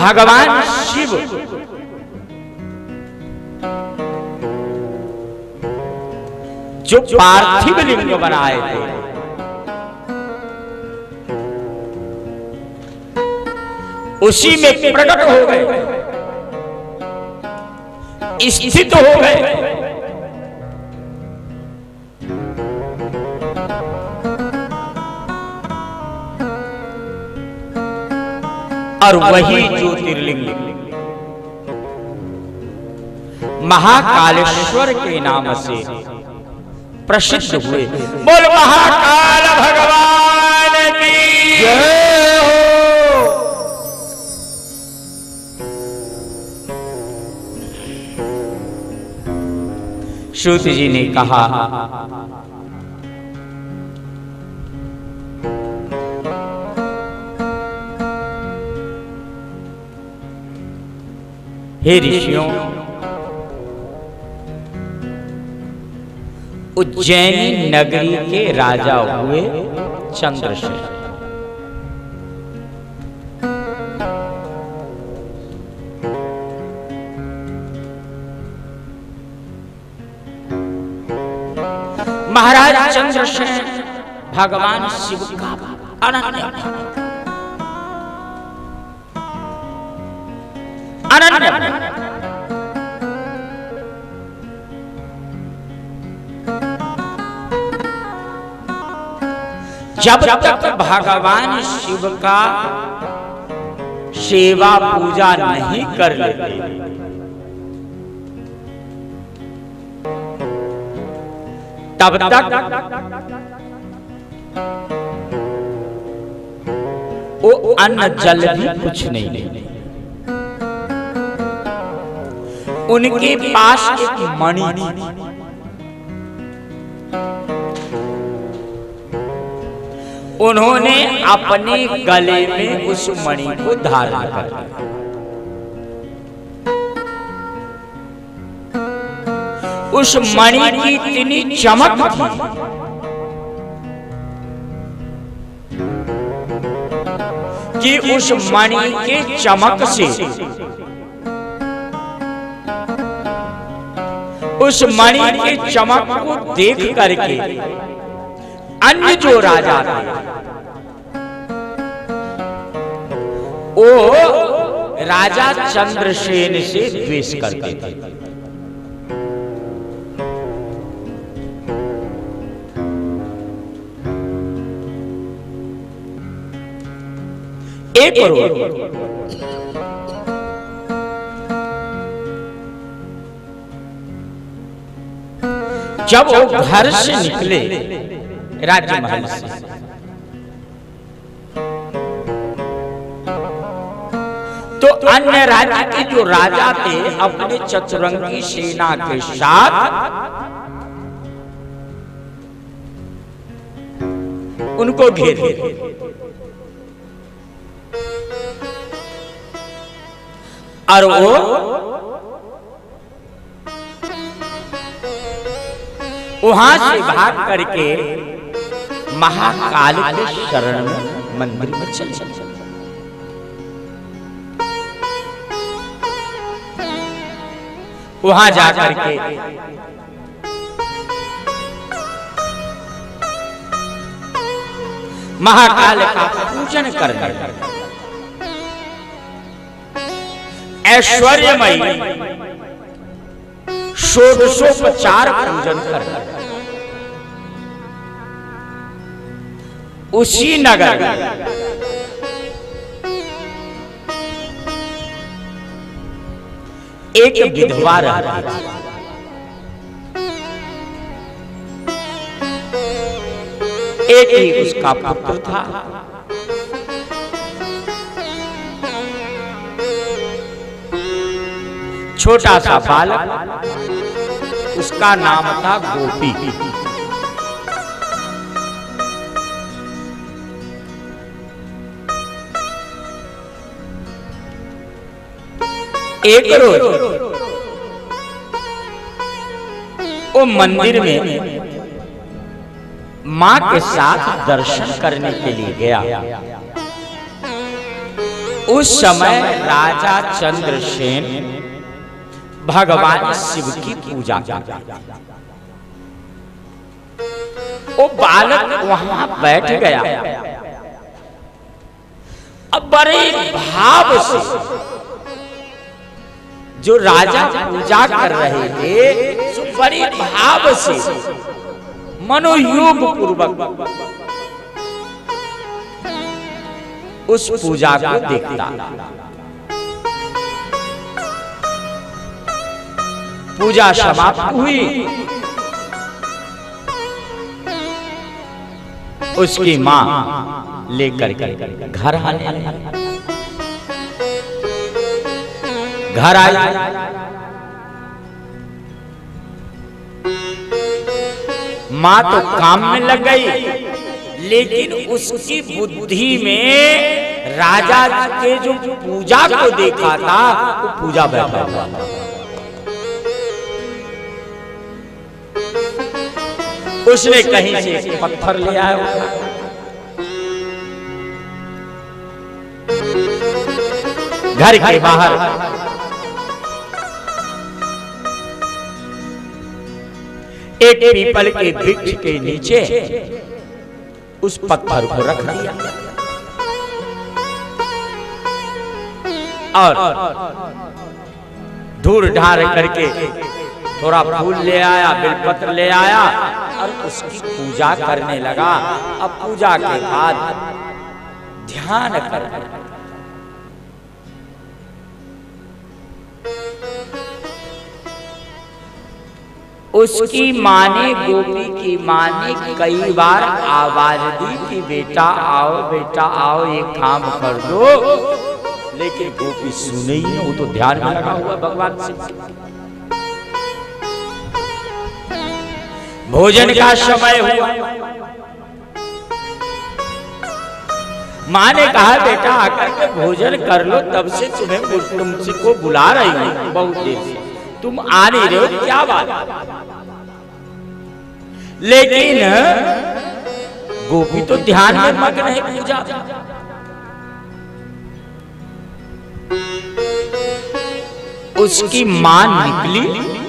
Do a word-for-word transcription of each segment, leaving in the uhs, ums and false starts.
भगवान शिव जो पार्थिव लिंग बनाए थे, उसी में प्रकट हो गए, स्थित हो गए। और वही ज्योतिर्लिंग महाकालेश्वर के नाम से प्रसिद्ध हुए। बोल महाकाल भगवान की जय हो। सूत जी ने कहा, हे ऋषियों, उज्जैनी नगरी के राजा हुए चंद्रसेन। महाराज चंद्रसेन भगवान शिव का अनन्य अनन्य जब तक भगवान शिव का सेवा पूजा नहीं कर लेते, तब तक वो अन्न जल भी कुछ नहीं लेते। उनके पास एक मणि थी, उन्होंने अपने गले में उस मणि को धारण कर लिया। उस मणि की इतनी चमक थी कि उस मणि के चमक से उस मणि के चमक को देख करके अन्य जो राजा थे वो राजा चंद्रसेन से द्वेष करते थे। एक और जब वो घर से निकले राज्य महल से, तो अन्य राज्य के जो राजा थे अपने चतुरंगी सेना के साथ उनको घेर लिया। और वो वहां से भाग करके महाकाल के शरण में मंदिर में चले चले वहां जाकर के महाकाल का पूजन करने, ऐश्वर्यमयी षोडशोपचार पूजन करने उसी नगर एक विधवा रहती थी। एक ही उसका पुत्र था। छोटा सा बालक, उसका नाम था गोपी। एक रोज वो मंदिर में मां के साथ दर्शन करने के लिए गया। उस समय राजा चंद्रसेन भगवान शिव की पूजा करता। वो बालक वहां बैठ गया। अब बड़े भाव से जो राजा पूजा कर रहे थे, सो बड़े भाव से मनोयोग पूर्वक उस पूजा को देखता। पूजा समाप्त हुई। उसकी मां लेकर के घर आने लगी। घर आई, मां तो काम में लग गई, लेकिन उसकी बुद्धि में राजा के जो पूजा को देखा था, वो पूजा बैठा हुआ था। उसने कहीं से एक पत्थर ले आया, घर के बाहर एक पीपल के वृक्ष के नीचे उस पत्थर को रख दिया और धूल ढार करके थोड़ा फूल ले आया, बेलपत्र ले आया और उसकी पूजा करने लगा। अब पूजा के बाद ध्यान कर उसकी माँ ने, गोपी की माँ ने कई बार आवाज दी कि बेटा आओ, बेटा आओ, ये काम कर दो, लेकिन गोपी सुने ही नहीं। वो तो ध्यान में लगा हुआ भगवान से। भोजन का समय हुआ। माँ ने कहा बेटा आकर के भोजन कर लो, तब से तुम्हें तुमसे को बुला रही हूँ बहुत देर से, तुम आ नहीं रहे हो, क्या बात। लेकिन गोपी तो ध्यान में मग्न है पूजा। उसकी मां निकली,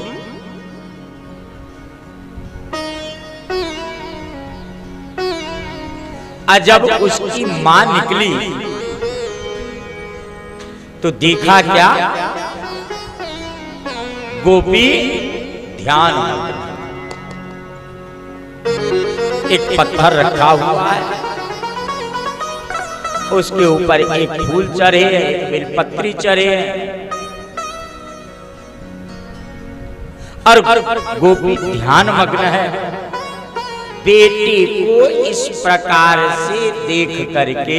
और जब उसकी मां निकली तो देखा क्या, गोपी ध्यान, एक पत्थर रखा हुआ है, उसके ऊपर एक फूल चढ़े है, एक बेलपत्री चढ़े है, और गोपी ध्यान मग्न है। बेटी को इस प्रकार से देख करके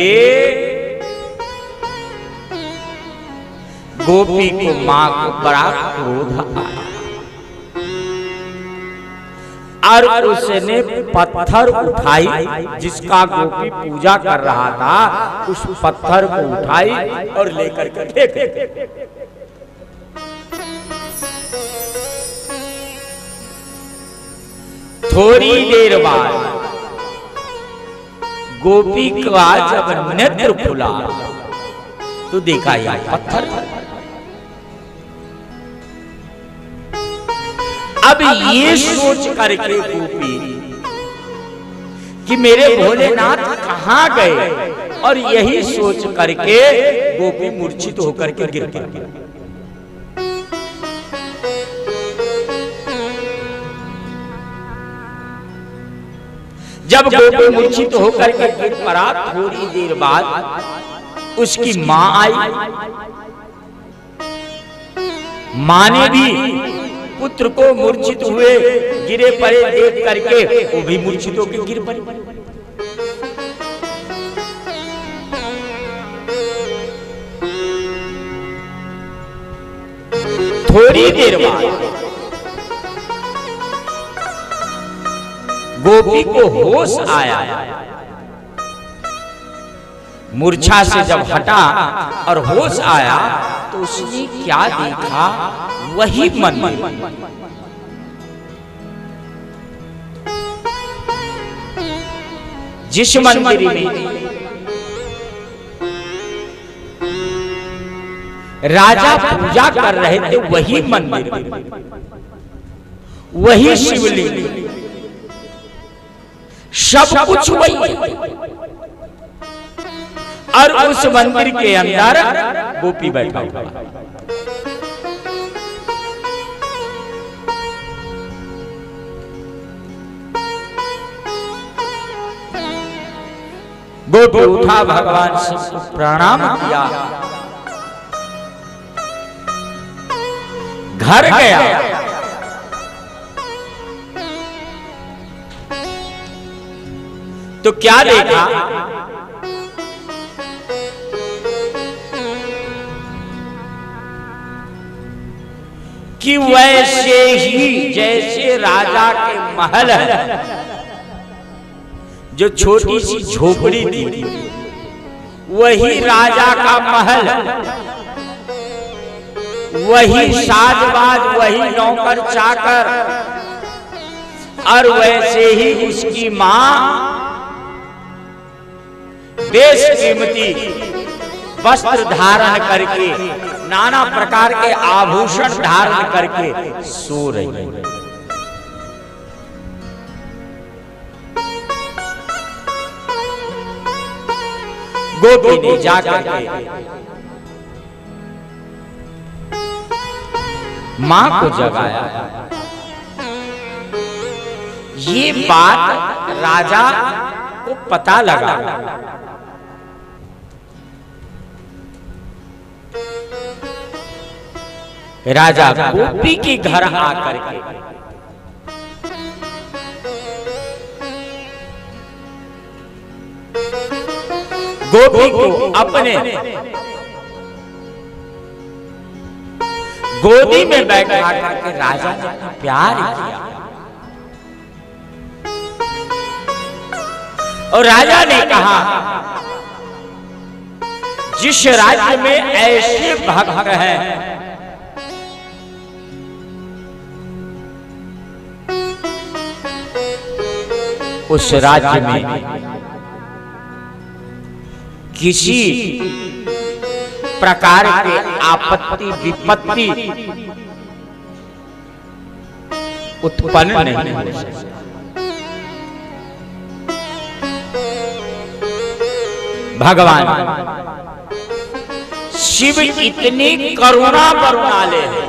गोपी को, मां को बड़ा क्रोध आया और उसने पत्थर उठाई, जिसका गोपी पूजा कर रहा था, उस पत्थर को उठाई और लेकर के फेंक। थोड़ी देर बाद गोपी का जब नेत्र खुला तो देखा यह पत्थर। अब ये सोच करके गोपी कि मेरे भोलेनाथ कहां गए, और यही सोच करके गोपी मूर्छित होकर के गिर गई। जब गोपी मूर्छित होकर के गिर पड़ा, थोड़ी देर बाद उसकी मां आई। मां ने भी पुत्र को मूर्छित हुए गिरे पड़े देख करके वो भी मूर्छित होकर गिर पड़ी। थोड़ी देर बाद गोपी को होश आया। मूर्छा से जब हटा और होश आया तो उसने क्या देखा, वही मंदिर। जिस मंदिर में राजा पूजा कर रहे थे वही मंदिर, वही शिवलिंग, सब कुछ वही है। और उस मंदिर के अंदर गोपी बैठा हुआ। गोपी उठा, भगवान शिव को प्रणाम किया, घर गया। तो क्या देखा कि वैसे ही जैसे राजा के महल है, जो छोटी सी झोपड़ी थी वही राजा का महल, वही साजबाज, वही नौकर चाकर, और वैसे ही उसकी मां बेशकीमती वस्त्र धारण करके, नाना प्रकार के आभूषण धारण करके सो रही है। गोपी ने जाकर के मां को जगाया। ये बात राजा को पता लगा। राजा गोपी के घर आकर के गोपी को अपने गोदी में बैठा करके राजा ने प्यार किया। और राजा ने कहा, जिस राज्य में ऐसे भक्त हैं, उस राज्य में किसी प्रकार के आपत्ति विपत्ति उत्पन्न नहीं हो सकती। भगवान शिव इतनी करुणा करुणाले हैं,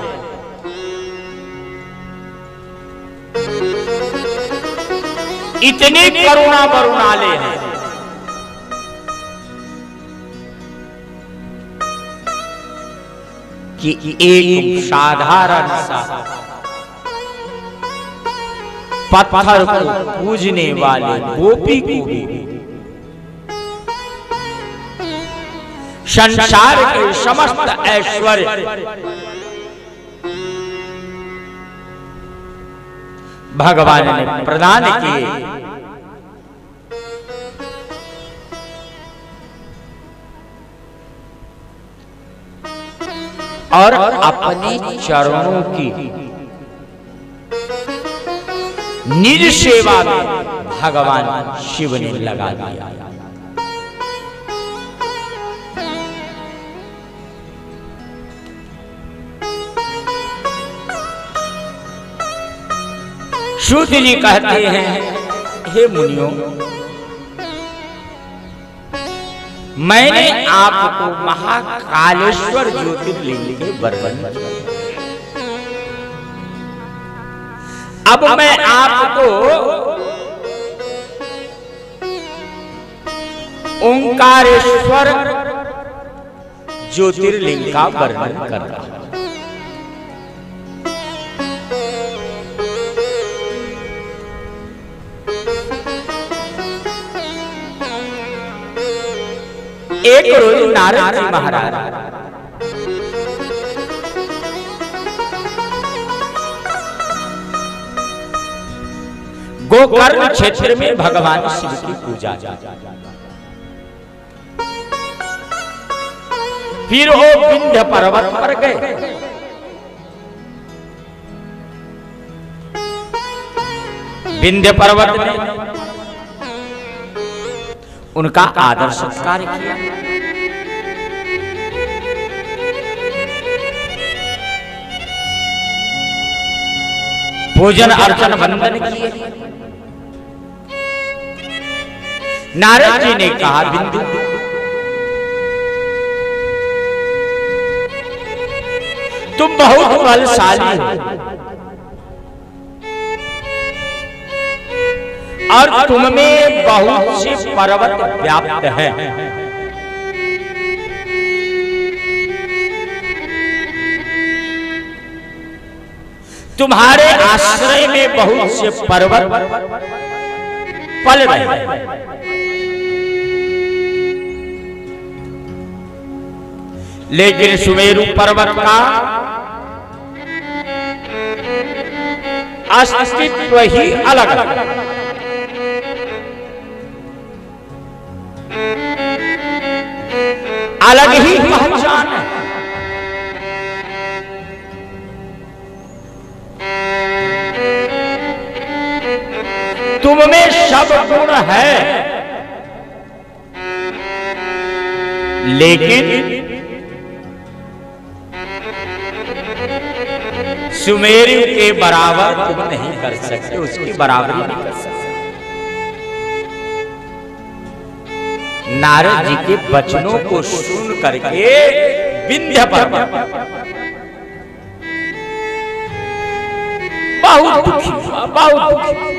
इतनी करुणा करुणाले हैं कि एक साधारण सा पत्थर को पूजने वाले गोपी को भी संसार के समस्त ऐश्वर्य भगवान ने प्रदान किए। और अपने चरणों की निज सेवा में भगवान शिव ने लगा दिया। सूत जी कहते हैं, हे मुनियों, मैंने आपको महाकालेश्वर ज्योतिर्लिंग के वर्णन किया। अब मैं आपको ओंकारेश्वर ज्योतिर्लिंग का वर्णन कर रहा हूं। एक रोज नारद जी महाराज गोकर्ण क्षेत्र में भगवान शिव की पूजा, फिर वो विंध्य पर्वत पर गए। विंध्य पर्वत में उनका आदर सत्कार किया। भोजन अर्चन वंदन किए। नारद जी ने कहा, बिंदु तुम बहुत बलशाली हो और तुम में बहुत से पर्वत व्याप्त है। तुम्हारे आश्रय में बहुत से पर्वत पल रहे हैं। लेकिन सुमेरु पर्वत का अस्तित्व ही अलग है। अलग ही पहचान है। तुम में सब गुण है, लेकिन सुमेरु के बराबर तुम नहीं कर सकते, उसकी बराबरी नहीं कर सकते। नारद जी के वचनों को सुन करके विंध्य पर्वत बहुत दुखी हुआ, बहुत दुखी।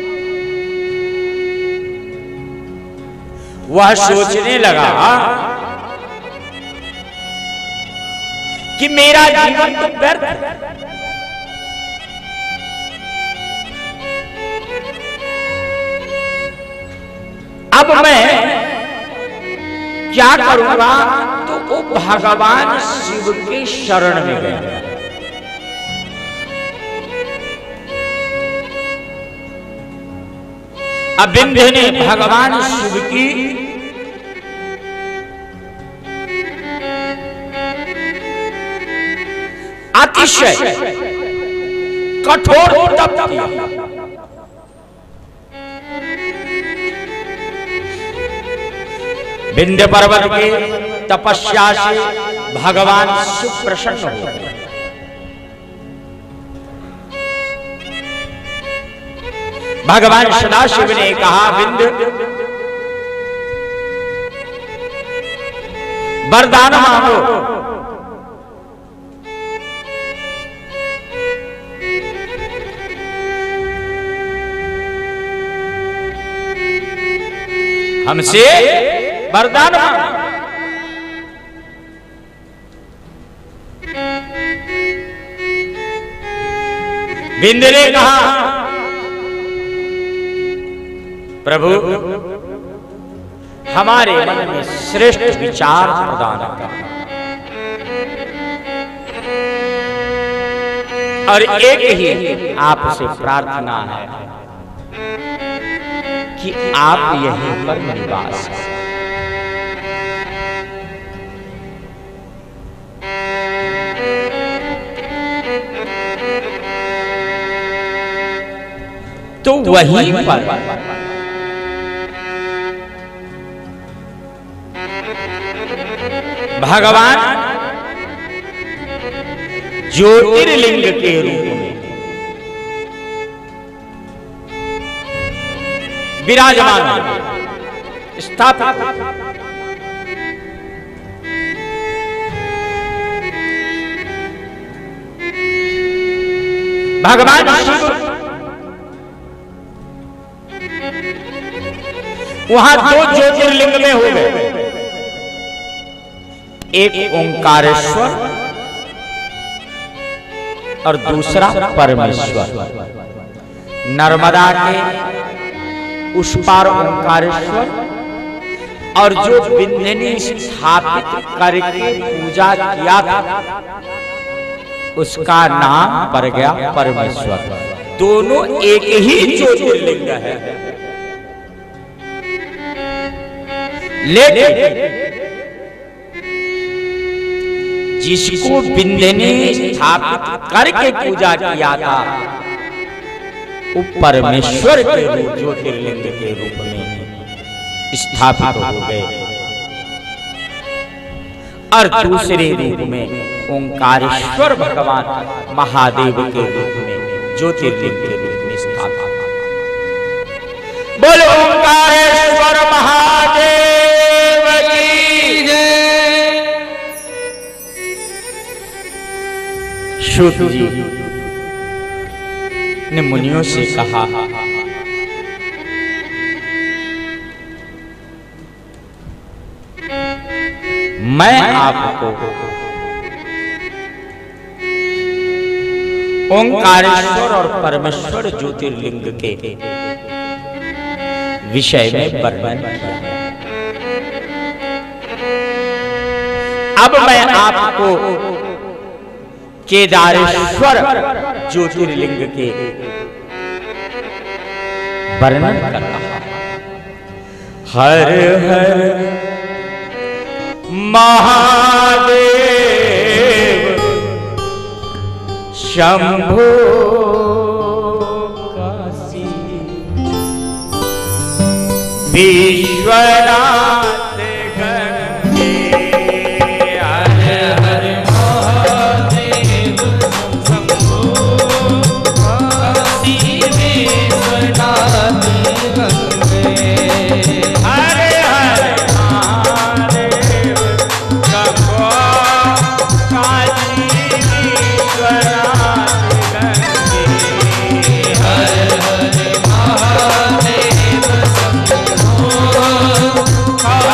वह सोचने लगा कि मेरा जीवन तो व्यर्थ है। अब मैं क्या करूंगा? तो वो भगवान शिव के शरण में गया। अब विंध्य ने भगवान शिव की अतिशय कठोर तप किया। विंध्य पर्वत के तपस्या से भगवान शिव प्रसन्न हो गए। भगवान सदाशिव ने कहा, विंध्य वरदान मांगो। हमसे वरदान मांगो। विंध्य ने कहा, प्रभु हमारे मन में श्रेष्ठ विचार प्रदान कर, और एक ही आपसे प्रार्थना है कि आप यहीं पर निवास करें। तो वहीं पर भगवान ज्योतिर्लिंग के रूप में विराजमान स्थापित। भगवान शिव वहां दो ज्योतिर्लिंग में हो गए। एक ओंकारेश्वर और दूसरा परमेश्वर। नर्मदा के उस पार ओंकारेश्वर, और जो विंध्य ने स्थापित करके पूजा किया था उसका नाम पड़ गया परमेश्वर। दोनों एक ही ज्योतिर्लिंग है, लेकिन जिसको विंध्य ने स्थापित करके पूजा किया था वो परमेश्वर के रूप ज्योतिर्लिंग के रूप में स्थापित हो गए, और दूसरे रूप में ओंकारेश्वर भगवान महादेव के रूप में ज्योतिर्लिंग के रूप में स्थापित। बोलो ओंकारेश्वर महादेव की जय। शुद्ध जी ने मुनियों से कहा, मैं आपको ओंकारेश्वर और परमेश्वर ज्योतिर्लिंग के विषय में वर्णन किया। अब मैं आपको केदारेश्वर ज्योतिर्लिंग के वर्णन कर रहा हूं। हर हर महादेव शंभो काशी विश्वनाथ गंगे। हर हर महादेव शंभो काशी विश्वनाथ गंगे। हर हर महादेव शंभो काशी विश्वनाथ गंगे। हर हर महादेव शंभो काशी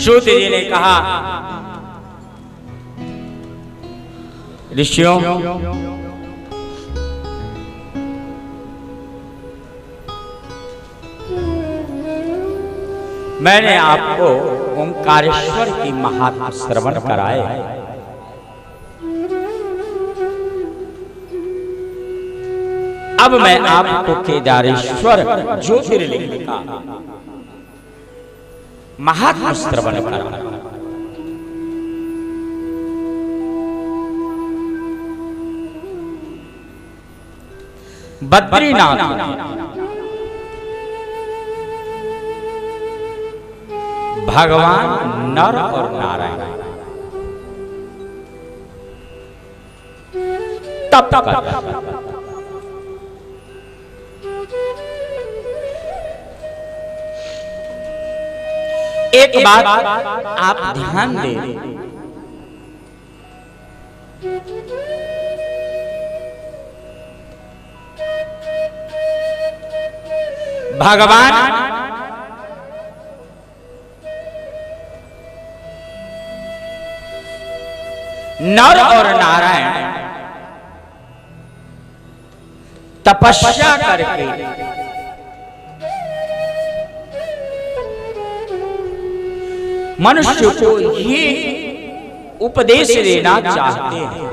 सूत जी ने कहा, ऋषियों, मैंने आपको ओंकारेश्वर की महात्मा श्रवण कराए, अब मैं आपको केदारेश्वर ज्योतिर्लिंग का महात्मा श्रवण करा। बद्रीनाथ भगवान नर और नारायण तप कर एक बात आप ध्यान दें, भगवान नर और नारायण तपस्या करके मनुष्य को ये उपदेश देना चाहते हैं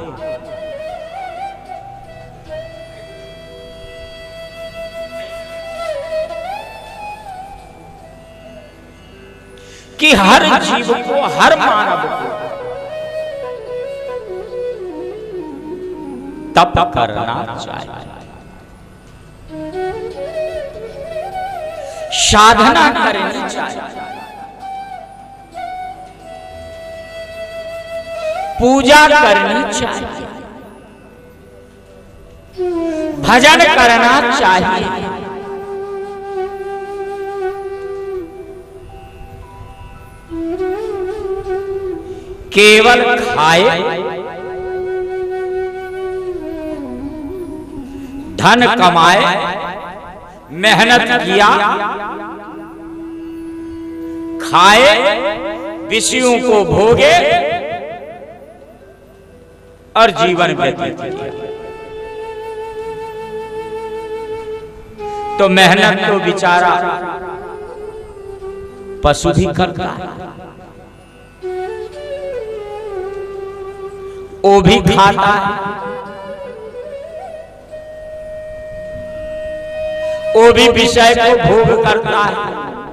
कि हर जीव को, हर मानव को तप करना चाहिए, साधना करनी चाहिए, पूजा करनी चाहिए, भजन करना चाहिए। केवल खाए, धन कमाए, मेहनत किया, खाए, विषयों को भोगे और जीवन व्यतीत किया, तो मेहनत तो बेचारा पशु भी करता है, वो भी खाता है, वो भी विषय को भोग करता है,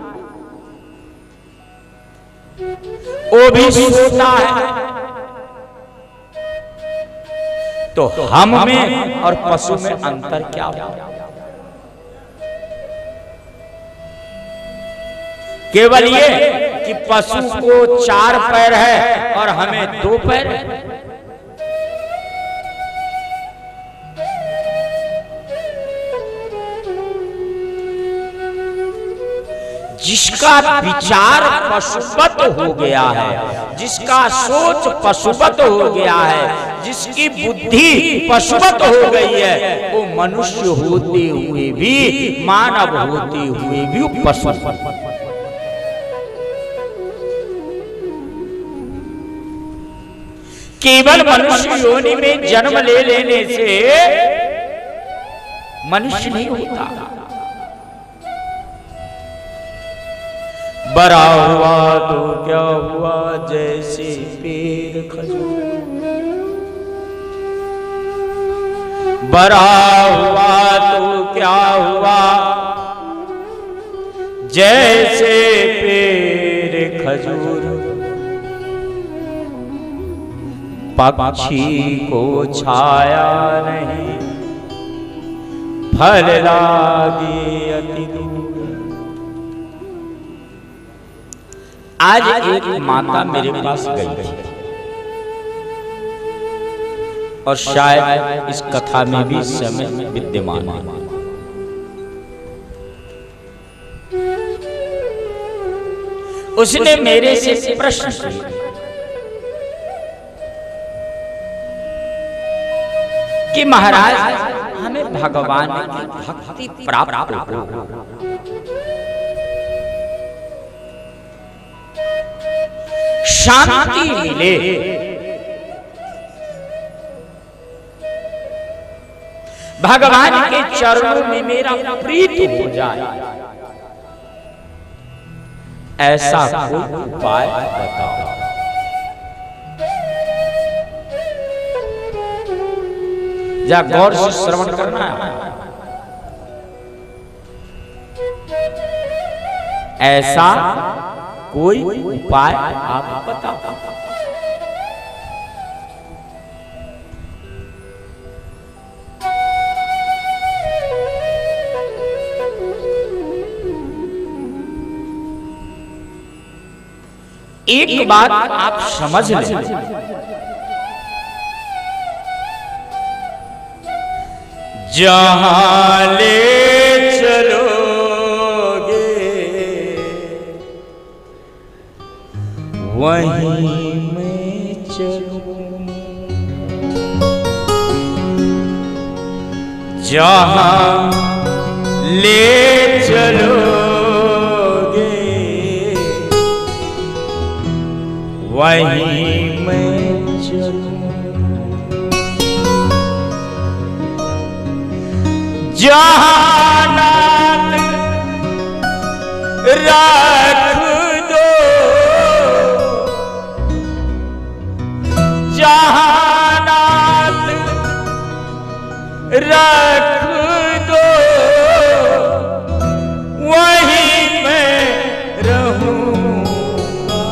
वो भी सोता है। तो हम में और पशु में अंतर क्या होगा? केवल ये कि पशु को चार पैर है और हमें दो पैर है। जिसका विचार पशुवत हो गया है, जिसका सोच पशुवत हो गया है, जिसकी बुद्धि पशुवत हो गई है, वो मनुष्य होते हुए भी, मानव होते हुए भी पशु। केवल मनुष्य योनि में जन्म ले लेने से मनुष्य नहीं होता। बड़ा हुआ तो क्या हुआ जैसे पेड़ खजूर, बड़ा हुआ तो क्या हुआ जैसे पेड़ खजूर, पक्षी को छाया नहीं फल लागे अति दूर। आज एक माता मेरे पास गई और शायद इस कथा में भी समय विद्यमान है। उसने मेरे से प्रश्न किया कि महाराज, हमें भगवान की भक्ति प्राप्त हो शांति मिले, भगवान के चरणों में मेरा प्रीत हो जाए, ऐसा कोई उपाय बताओ। जा गौर से श्रवण करना है। ऐसा कोई उपाय आप बताओ। एक बात आप समझ लें, जहां ले चलोगे वहीं मैं चलूं, जहां ले चलोगे वहीं मैं चलूं, जहां नाथ रख दो, जहां नाथ रख दो वहीं मैं रहूंगा,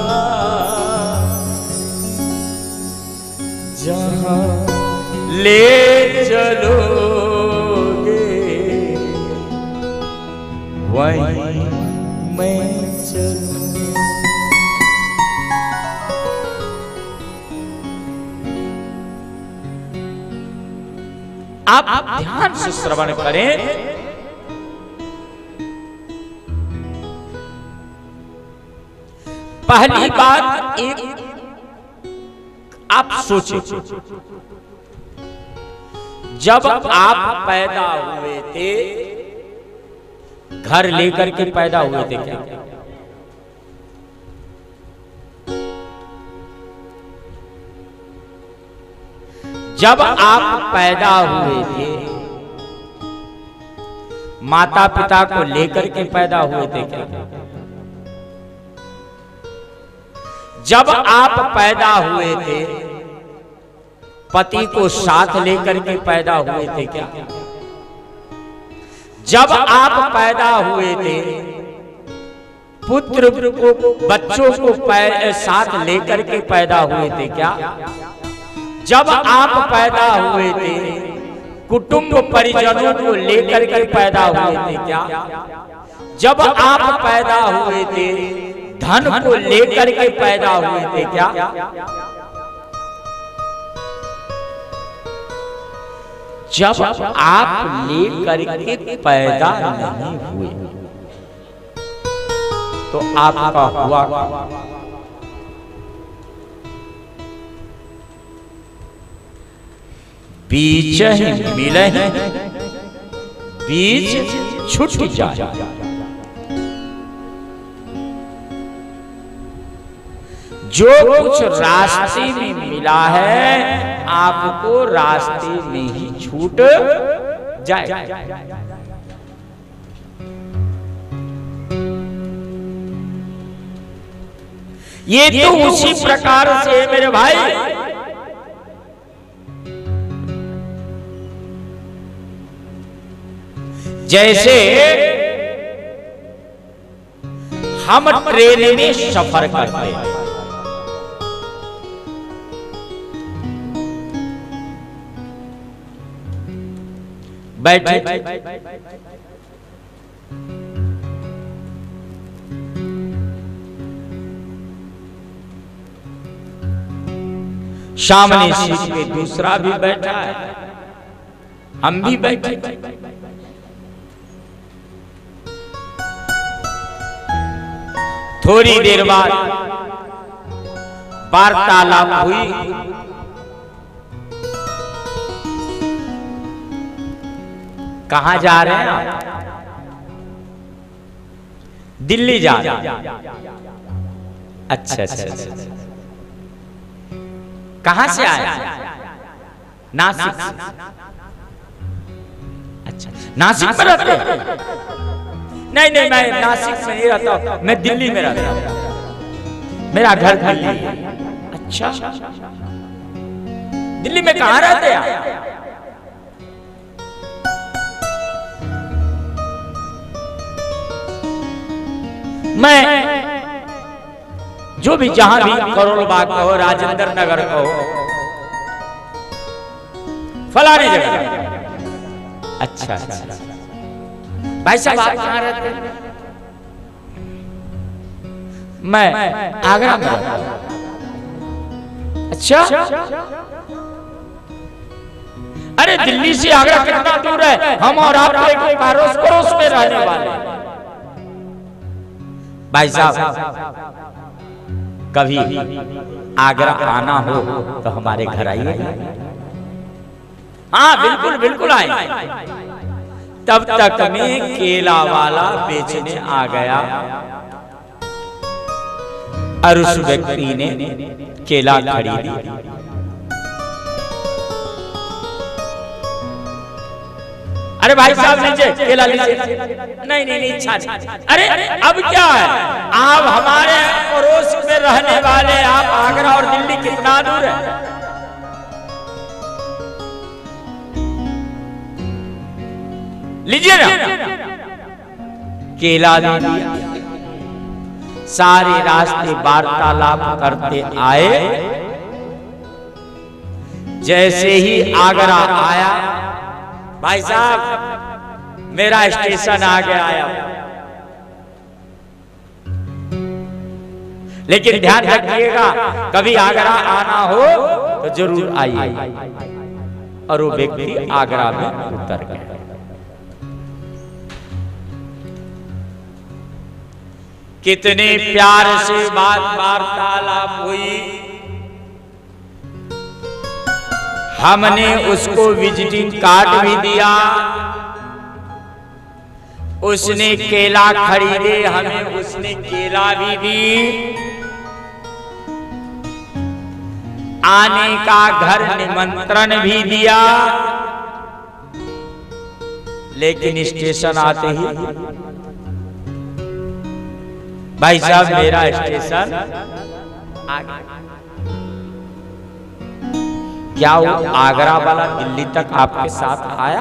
जहां ले चलोगे वहीं मैं चलूं। आप ध्यान से श्रवण करें। पहली बात एक आप सोचें, जब आप पैदा हुए थे, घर लेकर के पैदा हुए थे क्या? जब आप पैदा हुए थे, माता पिता को लेकर के पैदा हुए थे क्या? जब आप पैदा हुए थे, पति को साथ लेकर के पैदा हुए थे क्या? जब आप पैदा हुए थे, पुत्र को बच्चों को साथ लेकर के पैदा हुए थे क्या? जब आप पैदा हुए थे, कुटुंब परिजनों को लेकर के पैदा हुए थे क्या? जब आप पैदा हुए थे, धन को लेकर के पैदा हुए थे क्या? जब आप लेकर के पैदा नहीं हुए तो आपका हुआ बीज मिले बीज छूट जाए। जो कुछ रास्ते में मिला है आपको रास्ते में ही छूट जाए। ये तो उसी प्रकार से मेरे भाई जैसे हम ट्रेन में सफर करते हैं, बैठे सामने सीट पे दूसरा भी बैठा है, हम भी बैठे। थोड़ी देर बाद वार्तालाप हुई, कहां जा रहे हैं आप? दिल्ली जा रहे हैं। अच्छा अच्छा अच्छा कहां से आए? नासिक से। अच्छा, नासिक में रहते हैं? नहीं नहीं, मैं नासिक में नहीं रहता हूं, मैं दिल्ली में रहता हूं, मेरा घर दिल्ली है। अच्छा, दिल्ली में कहां रहते हैं? मैं जो भी जहां भी करोल बाग कहो, राजेंद्र नगर कहो, फलाने जगह। अच्छा अच्छा, भाई साहब आप कहां रहते हैं? मैं आगरा में रहता हूं। अच्छा, अरे दिल्ली से आगरा कितना दूर है? हम और आप एक पड़ोस पड़ोस में रहने वाले। भाई साहब कभी आगरा आना हो तो हमारे घर आइए। हाँ बिल्कुल बिल्कुल आए। तब तक में केला वाला बेचने आ गया और उस व्यक्ति ने केला खरीदी। अरे भाई साहब लीजिए केला लीजिए। नहीं नहीं नहीं, इच्छा नहीं। अरे अब क्या है, आप हमारे पड़ोस में रहने वाले, आप आगरा और दिल्ली कितना दूर है? लीजिए ना। केला दे दिया। सारे रास्ते वार्तालाप करते आए। जैसे ही आगरा आया, भाई साहब मेरा स्टेशन आ गया आया, लेकिन ध्यान रखिएगा कभी आगरा आना हो तो जरूर आइए। और वो व्यक्ति आगरा में उतर गया। कितने प्यार से बात वार्तालाप हुई। हमने उसको विजिटिंग कार्ड भी दिया, उसने केला खरीदे, हमें उसने केला भी दी। आने का घर निमंत्रण भी दिया, लेकिन स्टेशन आते ही भाई साहब मेरा स्टेशन आ गया। क्या वो आगरा वाला दिल्ली तक आपके साथ आया?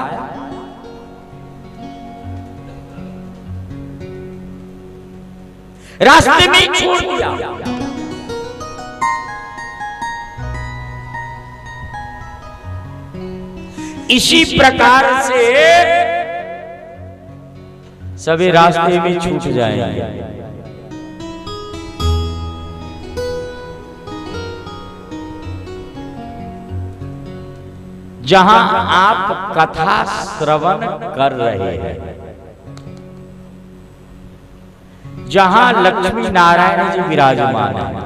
रास्ते में छोड़ दिया। इसी प्रकार से सभी रास्ते में छूट जाएंगे। जहां आप कथा श्रवण कर रहे हैं, जहां लक्ष्मी नारायण जी विराजमान हैं,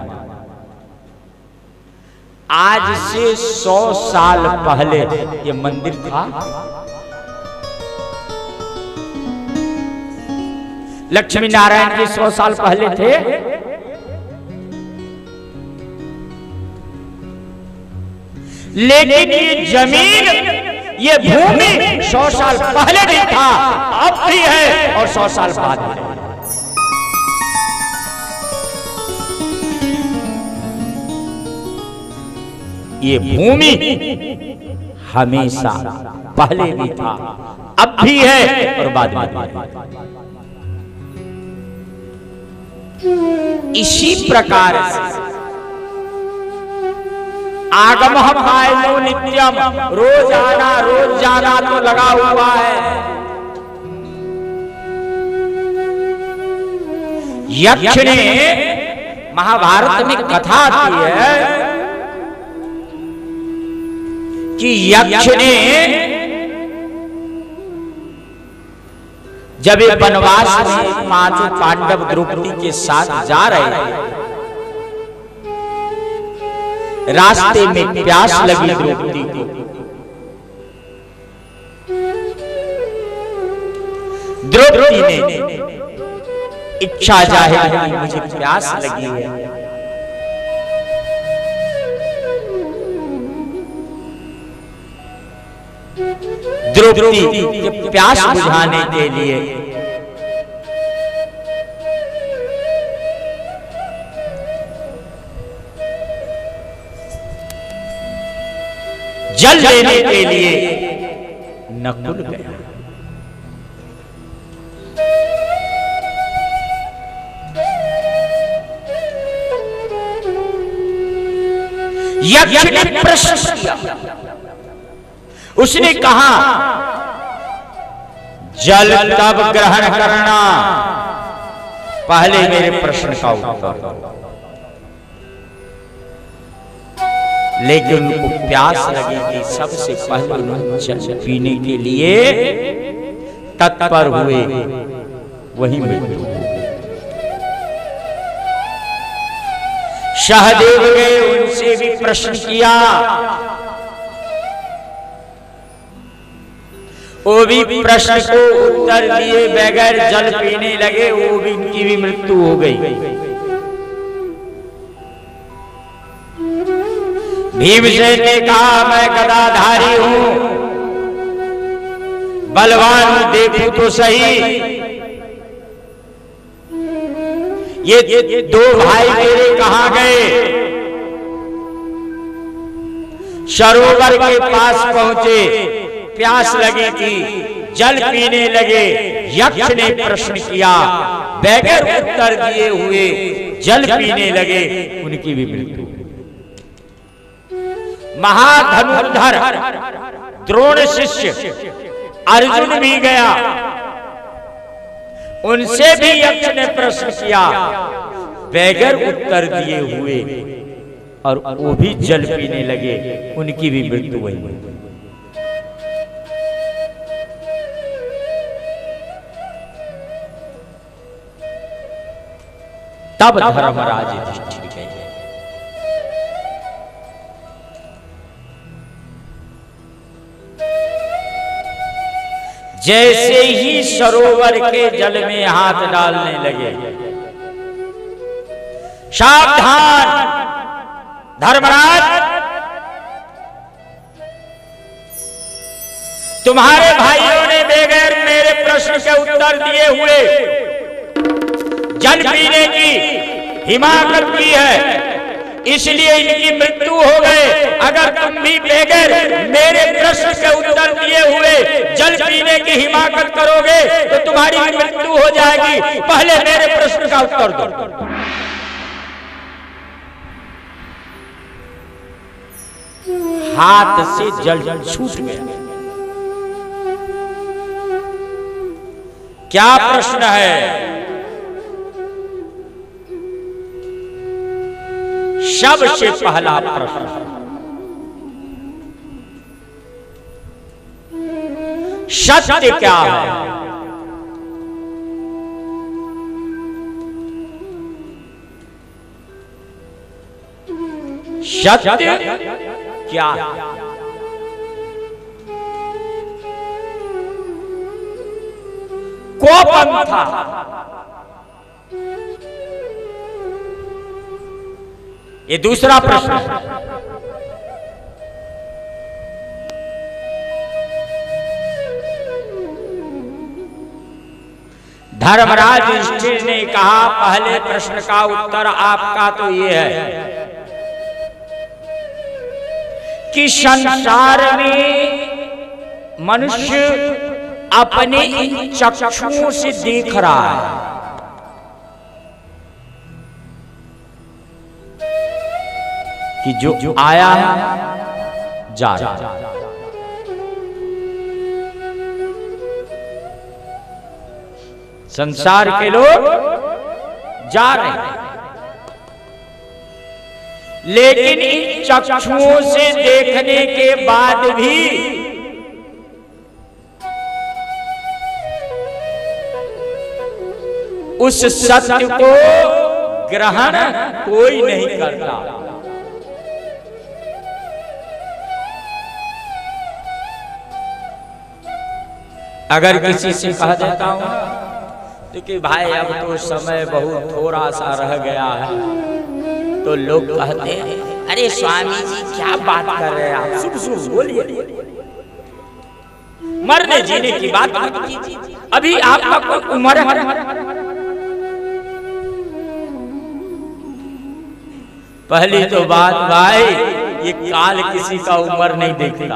आज से सौ साल पहले ये मंदिर था। लक्ष्मी नारायण जी सौ साल पहले थे। लेकिन ये जमीन, ये भूमि सौ साल पहले भी था, अब भी है और सौ साल बाद भी है। ये भूमि हमेशा पहले भी था, अब भी है और बाद में भी है। इसी प्रकार से आगम पायलो नित्यम, रोज आना रोज जाना तो लगा हुआ है। यक्ष ने, महाभारत में कथा आती है कि यक्ष ने जब ये वनवास में पांचों पांडव द्रौपदी के साथ जा रहे थे, रास्ते में प्यास लगी द्रौपदी को। द्रौपदी ने इच्छा जाहिर की मुझे प्यास लगी है। द्रौपदी के प्यास बुझाने के लिए जल लेने के लिए नकुल गया। यक्ष ने प्रश्न किया, उसने कहा जल तब ग्रहण करना, पहले मेरे प्रश्न का उत्तर। लेकिन उनको प्यास लगी थी, सबसे पहले उन्होंने जल पीने के लिए तत्पर हुए, वही मृत्यु हो गई। सहदेव गए, उनसे भी प्रश्न किया, वो भी प्रश्न को उत्तर दिए बगैर जल पीने लगे, वो भी उनकी भी मृत्यु हो गई। भीमसेन ने कहा मैं गदाधारी हूं, बलवान हूं, देखूं तो सही ये दो भाई मेरे कहां गए। सरोवर के पास पहुंचे, प्यास लगी थी, जल पीने लगे। यक्ष ने प्रश्न किया, बगैर उत्तर दिए हुए जल पीने लगे, उनकी भी मृत्यु। महाधनुर्धर द्रोण शिष्य अर्जुन भी गया, उनसे भी यक्ष ने प्रश्न किया, बगैर उत्तर दिए हुए, और वो भी जल पीने लगे, उनकी भी मृत्यु हुई। तब धर्मराज युधिष्ठिर गए। जैसे ही सरोवर के जल में हाथ डालने लगे, सावधान धर्मराज, तुम्हारे भाइयों ने बगैर मेरे प्रश्न के उत्तर दिए हुए जल पीने की हिमाकत की है, इसलिए इनकी मृत्यु हो गए। अगर तुम भी बगैर मेरे प्रश्न के उत्तर दिए हुए जल पीने की हिमाकत करोगे तो तुम्हारी मृत्यु हो जाएगी। पहले मेरे प्रश्न का उत्तर दो। हाथ से जल छूट गया। क्या प्रश्न है? सबसे पहला प्रश्न, सत्य क्या है? सत्य क्या है? कोपम था, ये दूसरा प्रश्न। धर्मराज युधिष्ठिर ने कहा, पहले प्रश्न का उत्तर आपका तो ये है कि संसार में मनुष्य अपने इन चक्षुओं से देख रहा है, कि जो, जो आया है जा रहा है। संसार के लोग जा रहे हैं, लेकिन इन चक्षुओं से देखने के बाद भी उस सत्य को ग्रहण कोई नहीं करता। अगर किसी से कह देता हूं तो कि भाई अब तो समय बहुत थोड़ा सा रह गया है, तो लोग कहते हैं अरे स्वामी जी क्या बात कर रहे हैं आप, शुभ शुभ बोलिए। मरने जीने की बात मत कीजिए, अभी आपका कोई उम्र है। पहली तो बात भाई, ये काल किसी का उम्र नहीं देखता।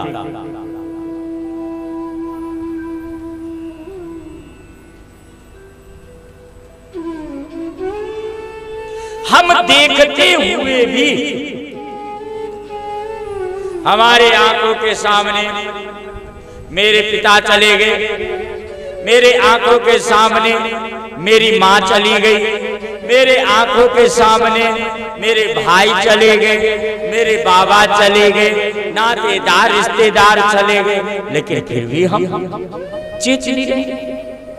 हम देखते हुए भी हमारे आंखों के सामने मेरे पिता चले गए, मेरे आंखों के सामने मेरी माँ चली गई, मेरे आंखों के सामने मेरे भाई चले गए, मेरे बाबा चले गए, नातेदार रिश्तेदार चले गए, लेकिन फिर भी हम चेत नहीं रहे।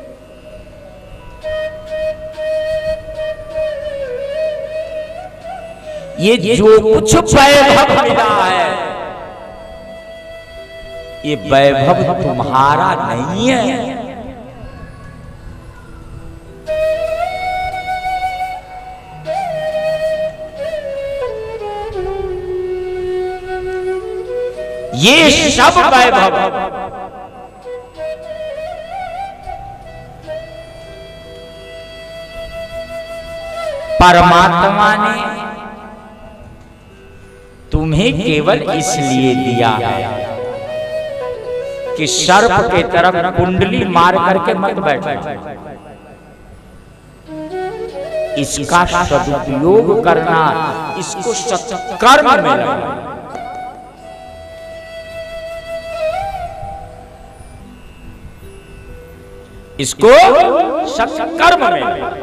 ये जो कुछ वैभव मिला है, ये वैभव तुम्हारा नहीं है। ये सब वैभव परमात्मा ने तुम्हें केवल इसलिए दिया है कि सर्प के तरफ कुंडली मार करके मत बैठो, इसका सदुपयोग करना, इसको सत्कर्म में लगाना। इसको सत्कर्म में लगाना।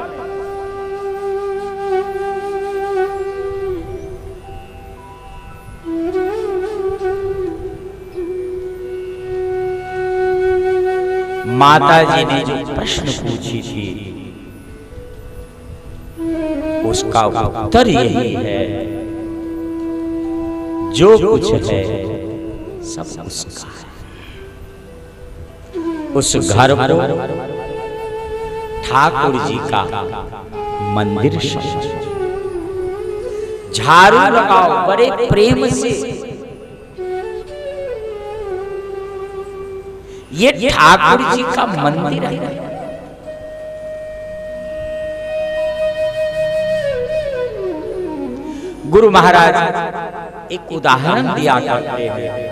माता जी ने जो प्रश्न पूछी थी उसका उत्तर यही है, जो कुछ है सब उसका है। उस घर को ठाकुर जी का मंदिर समझो, झाड़ू लगाओ बड़े प्रेम से। ये ठाकुर जी का मंदिर है। गुरु महाराज एक उदाहरण दिया करते हैं।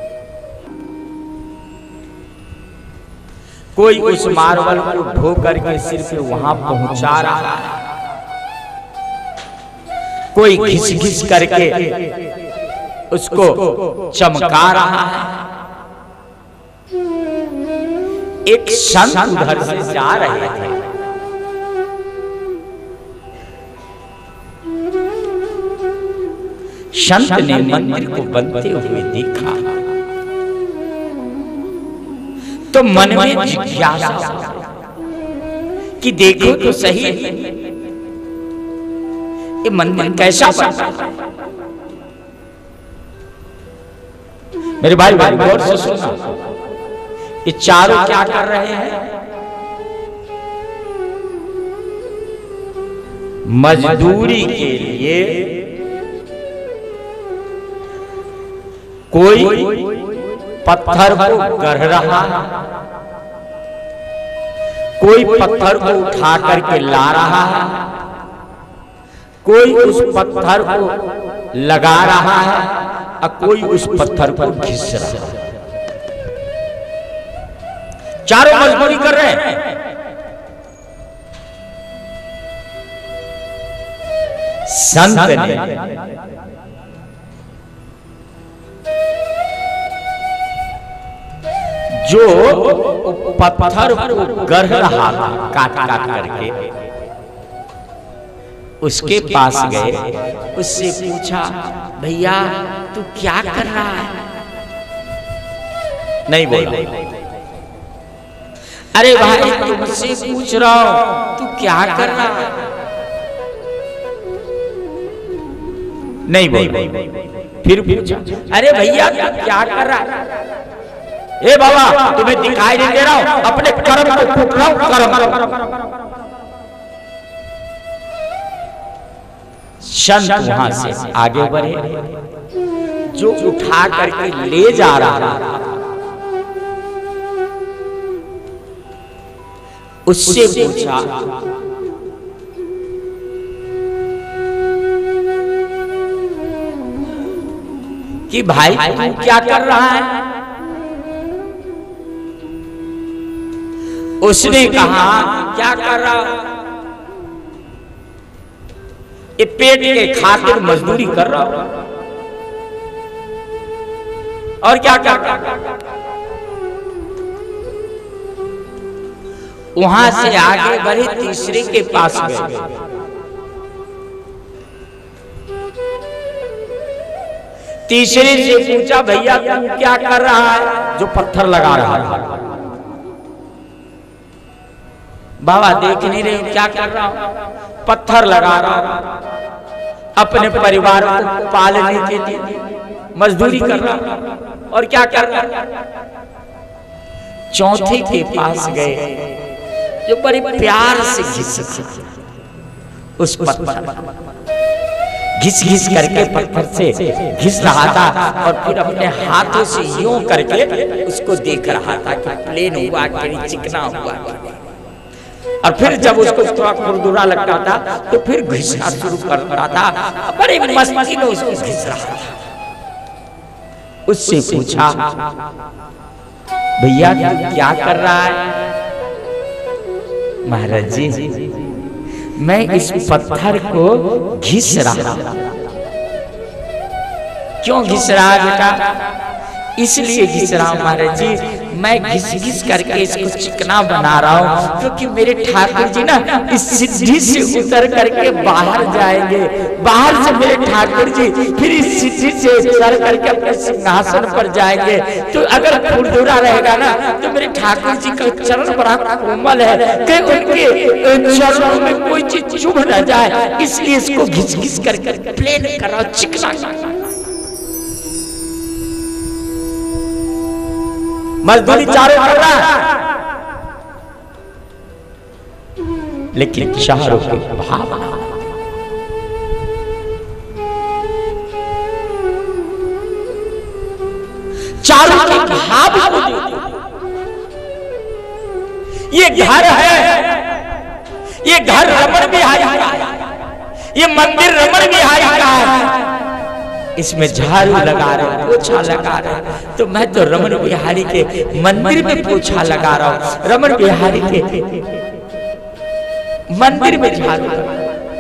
कोई उस मार्बल को ढो करके सिर्फ वहां पहुंचा रहा है, कोई घिस घिस करके उसको चमका रहा है। एक संत उधर से जा रहे थे, संत ने मंदिर को बनते हुए देखा तो मन में जिज्ञासा कि देखो तो सही ये मंदिर कैसा बना। मेरे भाई भाई गौर से सुना, ये चारों क्या कर रहे हैं? मजदूरी के लिए कोई पत्थर को गढ़ रहा है, कोई पत्थर को उठा करके ला रहा है, कोई उस पत्थर को लगा रहा है और कोई उस पत्थर को घिस रहा है। चारों मजदूरी कर रहे हैं। संत ने जो पत्थर को गढ़ रहा था काट काट करके, उसके पास गए, उससे पूछा, भैया तू क्या कर रहा है? नहीं बोला। अरे भाई तुमसे पूछ रहा हूं तू क्या कर रहा है? नहीं बोला। फिर पूछा, अरे भैया तू क्या कर रहा है? ए बाबा तुम्हें दिखाई नहीं दे रहा हूं, अपने कर्म को फूक रहा हूं, कर्म। संत वहां से आगे बढ़े, जो उठा करके ले जा रहा था उससे पूछा कि भाई तू क्या कर रहा है? उसने कहा क्या कर रहा? ये पेट के खातिर मजदूरी कर रहा हूं। और क्या कर रहा? वहां से आगे बढ़े, तीसरे के पास गए। तीसरे से पूछा भैया तू क्या कर रहा है? जो पत्थर लगा रहा है। बाबा देख नहीं रहे क्या कर रहा हूं? पत्थर लगा रहा हूं, अपने परिवार को पालने के लिए मजदूरी कर रहा हूं। और क्या कर रहा? चौथे के पास गए, जो बड़े प्यार से घिस उस पत्थर घिस घिस करके पत्थर से घिस रहा था, और फिर अपने हाथों से यूं करके उसको देख रहा था कि प्लेन हुआ कि चिकना हुआ। और फिर जब उसको थोड़ा खुरदुरा लगता था तो फिर घिसना शुरू कर रहा था, बड़े मस्ती में उसको घिस रहा था। उससे पूछा भैया तू क्या कर रहा है? महाराज जी मैं इस पत्थर को घिस रहा। क्यों घिस रहा बेटा? इसलिए घिस रहा हूं महाराज जी, मैं घिस घिस करके इसको चिकना बना रहा हूं, क्योंकि मेरे ठाकुर जी ना इस सिद्धि से उतर करके बाहर जाएंगे। बाहर से मेरे ठाकुर जी फिर इस सिद्धि से उतर करके अपने सिंहासन पर जाएंगे। तो अगर खुरदुरा रहेगा ना तो मेरे ठाकुर जी का चरण बड़ा कोमल है कि उनके चरणों में कोई चीज चुभ न जाए, इसलिए इसको घिस घिस करके प्लेन करो, चिकना मजदूरी चारों कर रहा है। लेकिन चारों के भाव चारों के भाव ये घर है, ये घर रमण बिहारी का है, ये मंदिर रमण बिहारी का है। इसमें झाड़ू लगा रहे, पोछा लगा रहे, तो मैं तो रमण बिहारी के मंदिर में पोछा लगा रहा हूं, रमण बिहारी के मंदिर में झाड़ू लगा।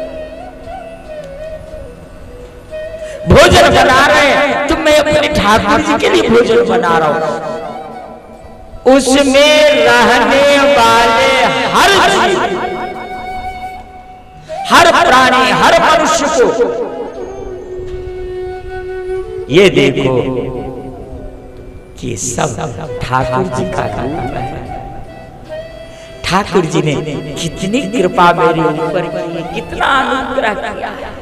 भोजन बना रहे हैं तो मैं अपने ठाकुर जी के लिए भोजन बना रहा हूं। उसमें रहने वाले हर जीव, हर प्राणी, हर मनुष्य को ये देखो कि सब ठाकुर जी का रूप है। ठाकुर जी ने कितनी कृपा मेरे ऊपर की, कितना अनुग्रह किया है।